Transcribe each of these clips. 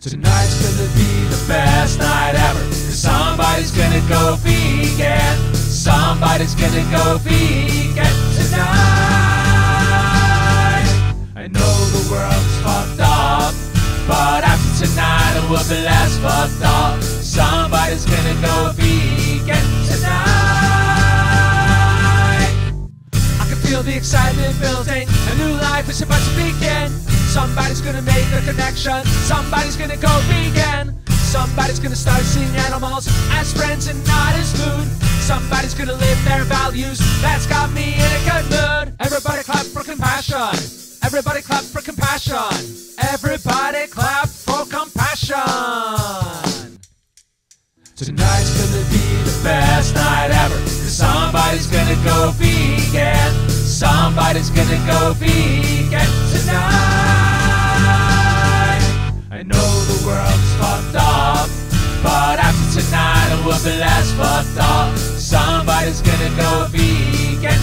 Tonight's gonna be the best night ever, 'cause somebody's gonna go vegan. Somebody's gonna go vegan tonight. I know the world's fucked up, but after tonight it will be less fucked up. Somebody's gonna go vegan tonight. I can feel the excitement building, a new life is about to begin. Somebody's gonna make a connection, somebody's gonna go vegan. Somebody's gonna start seeing animals as friends and not as food. Somebody's gonna live their values, that's got me in a good mood. Everybody clap for compassion. Everybody clap for compassion. Everybody clap for compassion. Tonight's gonna be the best night ever, 'cause somebody's gonna go vegan. Somebody's gonna go vegan tonight. I know the world's fucked up, but after tonight it will be less fucked up. Somebody's gonna go vegan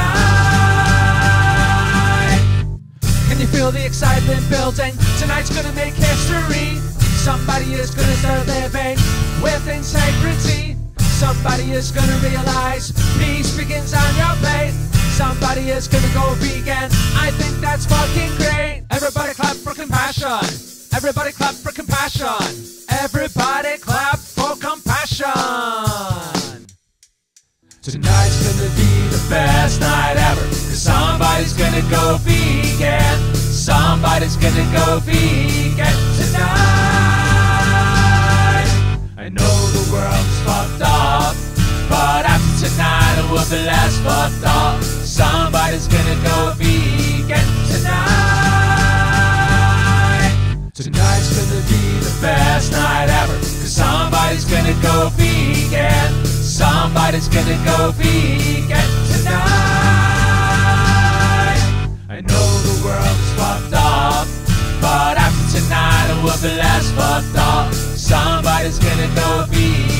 tonight. Can you feel the excitement building? Tonight's gonna make history. Somebody is gonna start living with integrity. Somebody is gonna realize peace begins on your plate. Somebody is gonna go vegan, I think that's fucking great. Everybody clap for compassion. Everybody clap for compassion. Everybody clap for compassion. Tonight's gonna be the best night ever, 'cause somebody's gonna go vegan. Somebody's gonna go vegan tonight. I know the world's fucked up, but after tonight it will be less fucked up. Somebody's gonna go vegan tonight. Tonight's gonna be the best night ever, 'cause somebody's gonna go vegan. Somebody's gonna go vegan tonight. I know the world's fucked up, but after tonight it will be less fucked up. Somebody's gonna go vegan.